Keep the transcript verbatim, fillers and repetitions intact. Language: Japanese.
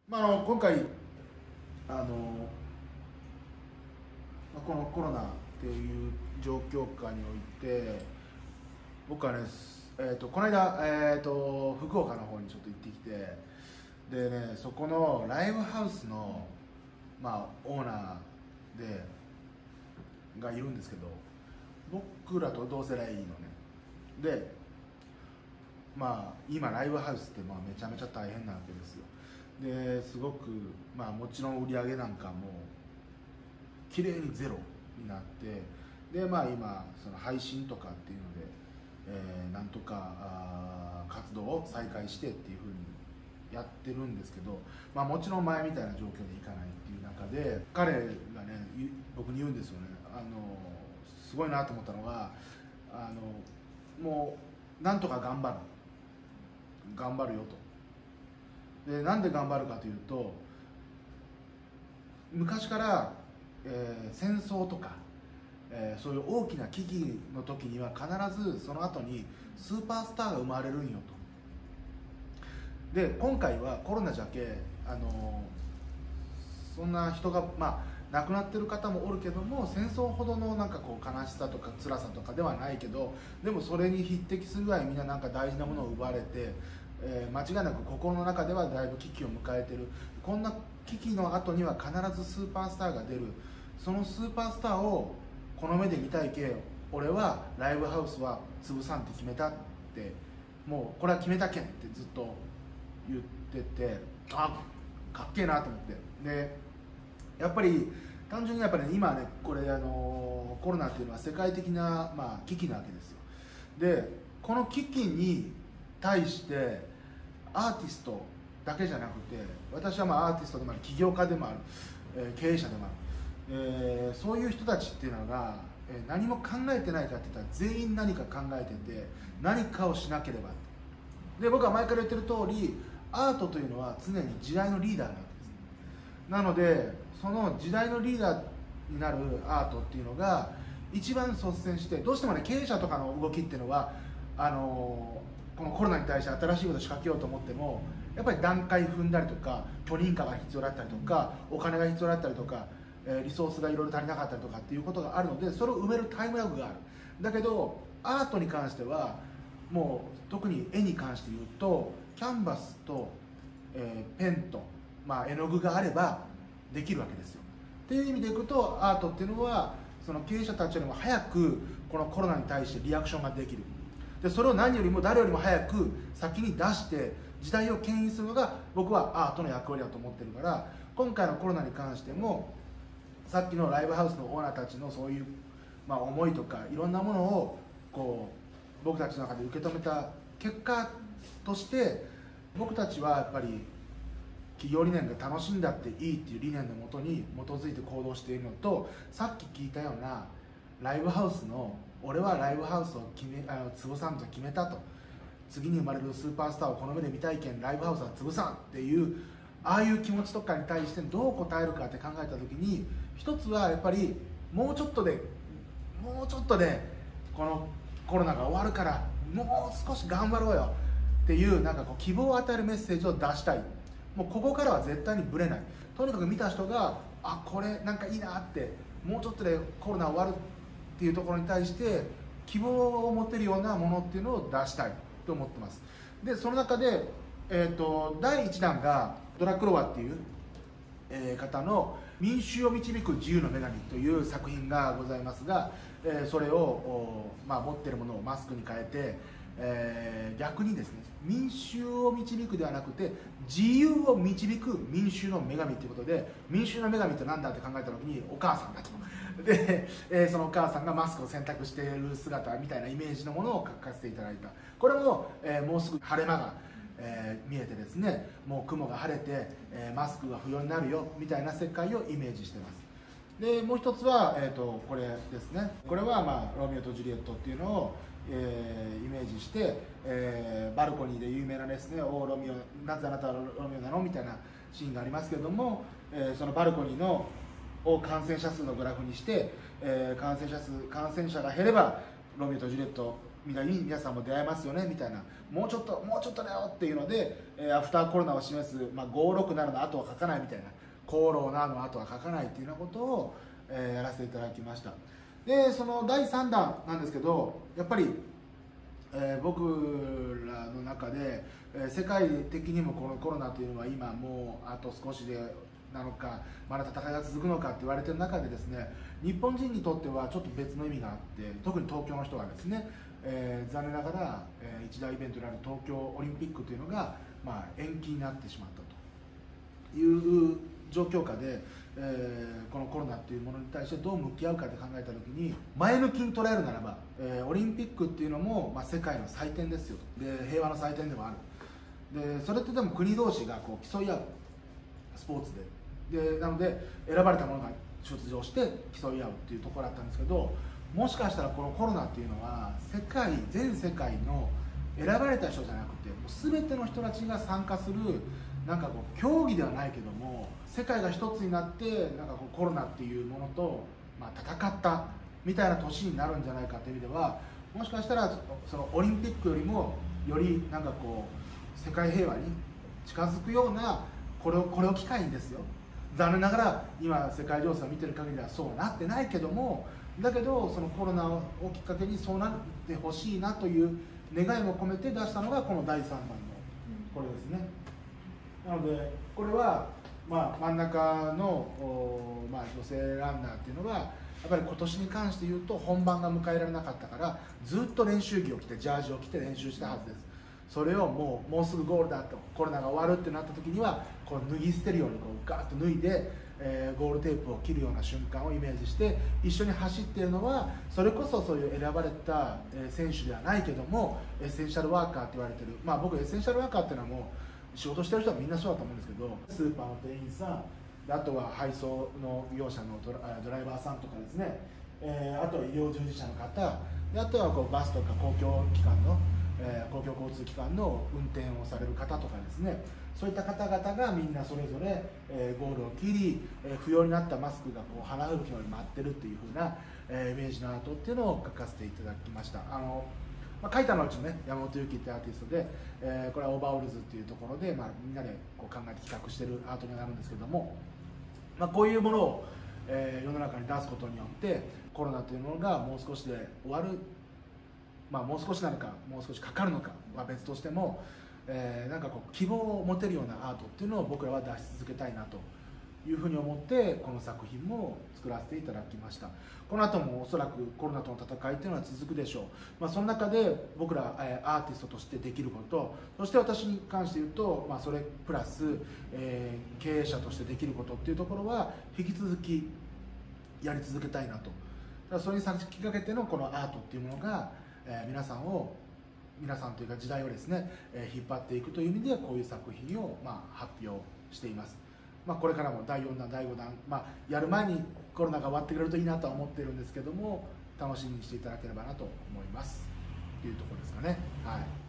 まあ、あの今回あの、まあ、このコロナっていう状況下において僕はね、えー、とこの間、えー、と福岡の方にちょっと行ってきて、でね、そこのライブハウスの、まあ、オーナーでがいるんですけど、僕らと同世代のねで、まあ今ライブハウスってまあめちゃめちゃ大変なわけですよ。ですごく、まあ、もちろん売り上げなんかも綺麗にゼロになって、で、まあ、今その配信とかっていうので、えー、なんとかあ活動を再開してっていうふうにやってるんですけど、まあ、もちろん前みたいな状況でいかないっていう中で、彼がね僕に言うんですよね。あのすごいなと思ったのが、あのもうなんとか頑張る頑張るよと。でなんで頑張るかというと、昔から、えー、戦争とか、えー、そういう大きな危機の時には必ずその後にスーパースターが生まれるんよと。で今回はコロナじゃけ、あのー、そんな人が、まあ、亡くなってる方もおるけども、戦争ほどのなんかこう悲しさとか辛さとかではないけど、でもそれに匹敵するぐらいみんななんか大事なものを奪われて、えー、間違いなく心の中ではだいぶ危機を迎えている。こんな危機の後には必ずスーパースターが出る。そのスーパースターをこの目で見たいけ、俺はライブハウスは潰さんって決めたって、もうこれは決めたけんってずっと言ってて、あかっけえなと思って。でやっぱり単純にやっぱり、ね、今ねこれあのコロナっていうのは世界的な、まあ、危機なわけですよ。でこの危機に対してアーティストだけじゃなくて、私はまあアーティストでもある、起業家でもある、えー、経営者でもある、えー、そういう人たちっていうのが、えー、何も考えてないかって言ったら全員何か考えてて、何かをしなければって。で僕は前から言ってる通り、アートというのは常に時代のリーダーなわけです。なのでその時代のリーダーになるアートっていうのが一番率先して、どうしてもね経営者とかの動きっていうのはあのーこのコロナに対して新しいことを仕掛けようと思っても、やっぱり段階踏んだりとか、許認可が必要だったりとか、お金が必要だったりとか、えー、リソースがいろいろ足りなかったりとかっていうことがあるので、それを埋めるタイムラグがある。だけどアートに関しては、もう特に絵に関して言うと、キャンバスと、えー、ペンと、まあ、絵の具があればできるわけですよ。っていう意味でいくと、アートっていうのはその経営者たちよりも早くこのコロナに対してリアクションができる。でそれを何よりも誰よりも早く先に出して時代を牽引するのが僕はアートの役割だと思ってるから、今回のコロナに関してもさっきのライブハウスのオーナーたちのそういう、まあ、思いとかいろんなものをこう僕たちの中で受け止めた結果として、僕たちはやっぱり企業理念が楽しんだっていいっていう理念のもとに基づいて行動しているのと、さっき聞いたようなライブハウスの俺はライブハウスを決めあの潰さんと決めたと、次に生まれるスーパースターをこの目で見たいけんライブハウスは潰さんっていう、ああいう気持ちとかに対してどう答えるかって考えた時に、一つはやっぱりもうちょっとでもうちょっとでこのコロナが終わるからもう少し頑張ろうよっていうなんかこう希望を与えるメッセージを出したい。もうここからは絶対にブレない。とにかく見た人があこれなんかいいなって、もうちょっとでコロナ終わるっていうところに対して希望を持てるようなものっていうのを出したいと思ってます。でその中で、えー、とだいいちだんがドラクロワっていう、えー、方の民衆を導く自由の女神という作品がございますが、えー、それを、まあ、持ってるものをマスクに変えて、えー、逆にですね、民衆を導くではなくて自由を導く民衆の女神ということで、民衆の女神って何だって考えた時にお母さんだと。で、えー、そのお母さんがマスクを選択している姿みたいなイメージのものを書かせていただいた。これも、えー、もうすぐ晴れ間が、えー、見えてですね、もう雲が晴れて、えー、マスクが不要になるよみたいな世界をイメージしてます。でもう一つは、えー、とこれですね。これは、まあ、ロミオとジュリエットっていうのを、えー、イメージして、えー、バルコニーで有名なですね、おロミオなぜあなたはロミオなのみたいなシーンがありますけれども、えー、そのバルコニーのを感染者数のグラフにして、えー、感染者数感染者が減ればロミオとジュリエットみんな皆さんも出会えますよねみたいな、もうちょっともうちょっとだよっていうので、えー、アフターコロナを示す、まあ、ごろくななの後は書かないみたいな、コロナの後は書かないっていうようなことを、えー、やらせていただきました。でそのだいさんだんなんですけど、やっぱり、えー、僕らの中で、えー、世界的にもこのコロナというのは今もうあと少しでなのか、まだ戦いが続くのかって言われてる中でですね、日本人にとってはちょっと別の意味があって、特に東京の人がですね、えー、残念ながら、えー、一大イベントである東京オリンピックというのが、まあ、延期になってしまったという状況下で、えー、このコロナっていうものに対してどう向き合うかって考えた時に、前向きに捉えるならば、えー、オリンピックっていうのも、まあ、世界の祭典ですよと、で平和の祭典でもある、でそれってでも国同士がこう競い合うスポーツで、でなので選ばれた者が出場して競い合うっていうところだったんですけど、もしかしたらこのコロナっていうのは世界全世界の選ばれた人じゃなくて、もう全ての人たちが参加する、なんかこう競技ではないけども世界が一つになってなんかこうコロナっていうものと、まあ、戦ったみたいな年になるんじゃないかという意味では、もしかしたらそのオリンピックよりもよりなんかこう世界平和に近づくような、これをこれを機会にですよ、残念ながら今世界情勢を見てる限りではそうはなってないけども、だけどそのコロナをきっかけにそうなってほしいなという願いも込めて出したのがこのだいさんだんのこれですね。なのでこれは、まあ、真ん中の、まあ、女性ランナーっていうのはやっぱり今年に関して言うと本番が迎えられなかったから、ずっと練習着を着てジャージを着て練習したはずです。それをもうもうすぐゴールだと、コロナが終わるってなった時にはこう脱ぎ捨てるようにこうガーッと脱いで、えー、ゴールテープを切るような瞬間をイメージして一緒に走っているのは、それこそそういう選ばれた選手ではないけどもエッセンシャルワーカーって言われてる、まあ僕エッセンシャルワーカーっていうのはもう仕事してる人はみんなそうだと思うんですけど、スーパーの店員さん、あとは配送の業者のドラ、ドライバーさんとかですね、えー、あとは医療従事者の方で、あとはこうバスとか公共機関のえー、公共交通機関の運転をされる方とかですね、そういった方々がみんなそれぞれ、えー、ゴールを切り、えー、不要になったマスクがこう花吹くように舞ってるっていう風な、えー、イメージのアートっていうのを描かせていただきました。あの、まあ、描いたのはうちのね山本由紀ってアーティストで、えー、これはオーバーオールズっていうところで、まあ、みんなでこう考えて企画してるアートになるんですけども、まあ、こういうものを、えー、世の中に出すことによってコロナというものがもう少しで終わる、まあ、もう少しなのかもう少しかかるのかは別としても、えー、なんかこう希望を持てるようなアートっていうのを僕らは出し続けたいなというふうに思ってこの作品も作らせていただきました。この後もおそらくコロナとの戦いっていうのは続くでしょう。まあ、その中で僕ら、えー、アーティストとしてできること、そして私に関して言うと、まあ、それプラス、えー、経営者としてできることっていうところは引き続きやり続けたいなと。だからそれに先駆けてのこのアートっていうものがえー、皆さんを皆さんというか時代をですね、えー、引っ張っていくという意味でこういう作品を、まあ、発表しています。まあ、これからもだいよんだんだいごだん、まあ、やる前にコロナが終わってくれるといいなとは思っているんですけども、楽しみにしていただければなと思いますというところですかね。はい。